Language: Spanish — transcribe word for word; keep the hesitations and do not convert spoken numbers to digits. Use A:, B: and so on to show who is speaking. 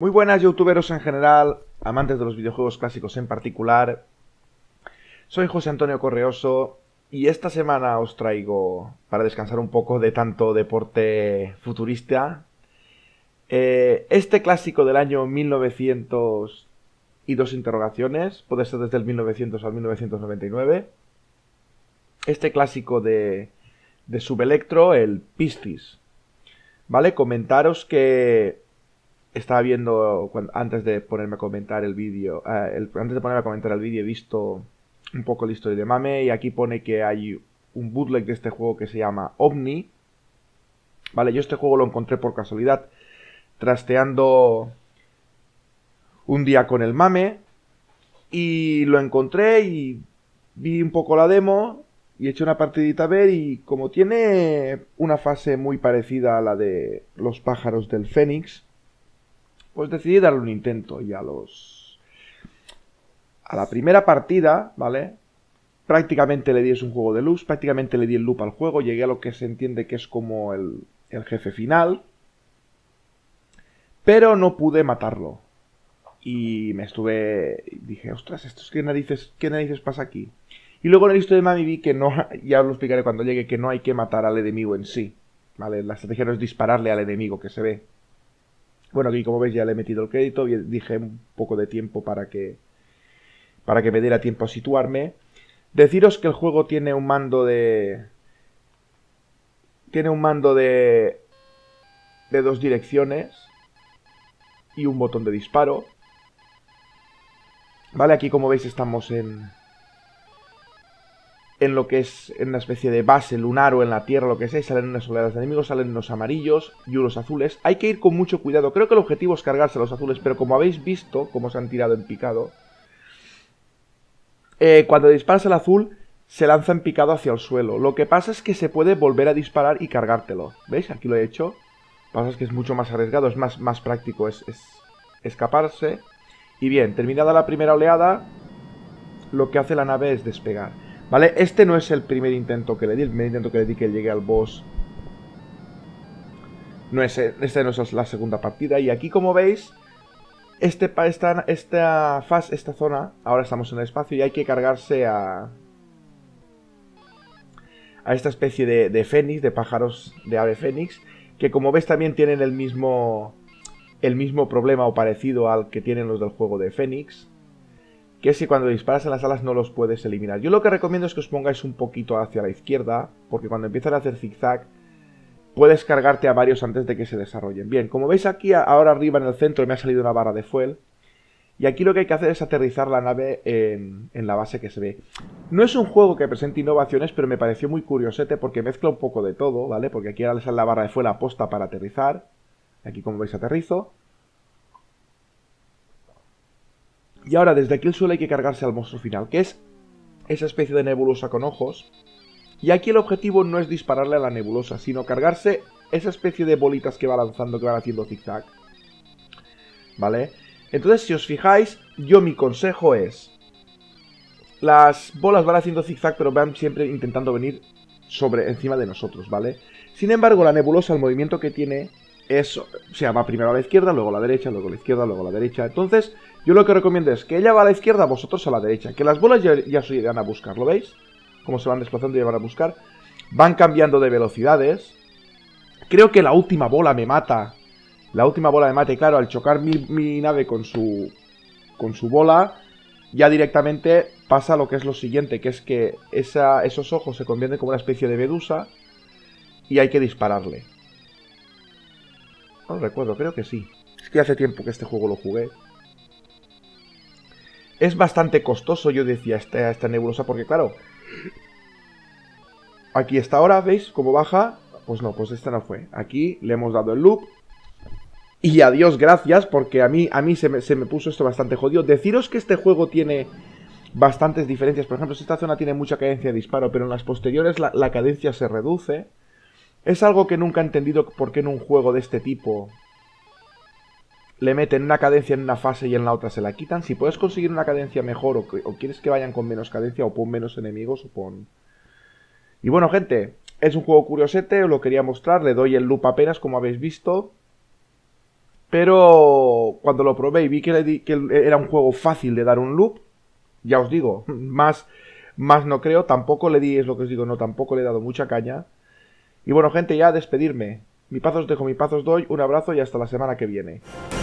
A: Muy buenas youtuberos en general, amantes de los videojuegos clásicos en particular. Soy José Antonio Correoso y esta semana os traigo, para descansar un poco de tanto deporte futurista, eh, este clásico del año mil novecientos y dos interrogaciones, puede ser desde el mil novecientos al mil novecientos noventa y nueve. Este clásico de, de Subelectro, el Piscis. ¿Vale? Comentaros que estaba viendo, cuando, antes de ponerme a comentar el vídeo, eh, el, antes de ponerme a comentar el vídeo he visto un poco la historia de Mame y aquí pone que hay un bootleg de este juego que se llama Omni. Vale, yo este juego lo encontré por casualidad trasteando un día con el Mame y lo encontré y vi un poco la demo y eché una partidita a ver y como tiene una fase muy parecida a la de los pájaros del Fénix, pues decidí darle un intento y a los... A la primera partida, ¿vale? Prácticamente le di, es un juego de luz, prácticamente le di el loop al juego, llegué a lo que se entiende que es como el, el jefe final, pero no pude matarlo. Y me estuve... Dije, ostras, ¿esto es qué narices, qué narices pasa aquí? Y luego en el historia de Mami vi que no, ya os lo explicaré cuando llegue, que no hay que matar al enemigo en sí, ¿vale? La estrategia no es dispararle al enemigo que se ve. Bueno, aquí como veis ya le he metido el crédito y dije un poco de tiempo para que para que me diera tiempo a situarme. Deciros que el juego tiene un mando de... Tiene un mando de... de dos direcciones y un botón de disparo. Vale, aquí como veis estamos en... en lo que es en una especie de base lunar o en la tierra, lo que sea, y salen unas oleadas de enemigos, salen unos amarillos y unos azules. Hay que ir con mucho cuidado. Creo que el objetivo es cargarse a los azules, pero como habéis visto, como se han tirado en picado, eh, cuando disparas al azul, se lanza en picado hacia el suelo. Lo que pasa es que se puede volver a disparar y cargártelo. ¿Veis? Aquí lo he hecho. Lo que pasa es que es mucho más arriesgado, es más, más práctico, es, es escaparse. Y bien, terminada la primera oleada, lo que hace la nave es despegar. ¿Vale? Este no es el primer intento que le di. El primer intento que le di que llegue al boss. No es, este no es la segunda partida. Y aquí, como veis, este, esta, esta fase, esta zona, ahora estamos en el espacio y hay que cargarse a... a esta especie de, de fénix, de pájaros de ave fénix, que como ves también tienen el mismo, el mismo problema o parecido al que tienen los del juego de Fénix. Que es que cuando disparas en las alas no los puedes eliminar. Yo lo que recomiendo es que os pongáis un poquito hacia la izquierda, porque cuando empiezan a hacer zigzag, puedes cargarte a varios antes de que se desarrollen. Bien, como veis aquí, ahora arriba en el centro me ha salido una barra de fuel, y aquí lo que hay que hacer es aterrizar la nave en, en la base que se ve. No es un juego que presente innovaciones, pero me pareció muy curiosete porque mezcla un poco de todo, ¿vale? Porque aquí ahora le sale la barra de fuel aposta para aterrizar. Aquí, como veis, aterrizo. Y ahora desde aquí el suelo hay que cargarse al monstruo final, que es esa especie de nebulosa con ojos. Y aquí el objetivo no es dispararle a la nebulosa, sino cargarse esa especie de bolitas que va lanzando, que van haciendo zigzag. ¿Vale? Entonces, si os fijáis, yo mi consejo es... Las bolas van haciendo zigzag, pero van siempre intentando venir sobre, encima de nosotros, ¿vale? Sin embargo, la nebulosa, el movimiento que tiene es... O sea, va primero a la izquierda, luego a la derecha, luego a la izquierda, luego a la derecha. Entonces, yo lo que recomiendo es que ella va a la izquierda, vosotros a la derecha. Que las bolas ya, ya se irán a buscar, ¿lo veis? Cómo se van desplazando y van a buscar. Van cambiando de velocidades. Creo que la última bola me mata. La última bola me mata y claro, al chocar mi, mi nave con su, con su bola, ya directamente pasa lo que es lo siguiente, que es que esa, esos ojos se convierten como una especie de medusa y hay que dispararle. No recuerdo, creo que sí. Es que hace tiempo que este juego lo jugué. Es bastante costoso, yo decía, esta, esta nebulosa, porque claro, aquí está ahora, ¿veis cómo baja? Pues no, pues esta no fue. Aquí le hemos dado el loop. Y adiós, gracias, porque a mí, a mí se, me, se me puso esto bastante jodido. Deciros que este juego tiene bastantes diferencias. Por ejemplo, esta zona tiene mucha cadencia de disparo, pero en las posteriores la, la cadencia se reduce. Es algo que nunca he entendido por qué en un juego de este tipo le meten una cadencia en una fase y en la otra se la quitan. Si puedes conseguir una cadencia mejor o, que, o quieres que vayan con menos cadencia o pon menos enemigos o pon... Y bueno, gente, es un juego curiosete, os lo quería mostrar. Le doy el loop apenas, como habéis visto. Pero cuando lo probé y vi que, le di, que era un juego fácil de dar un loop, ya os digo, más, más no creo, tampoco le di, es lo que os digo, no, tampoco le he dado mucha caña. Y bueno, gente, ya a despedirme. Mi paz os dejo, mi paz os doy, un abrazo y hasta la semana que viene.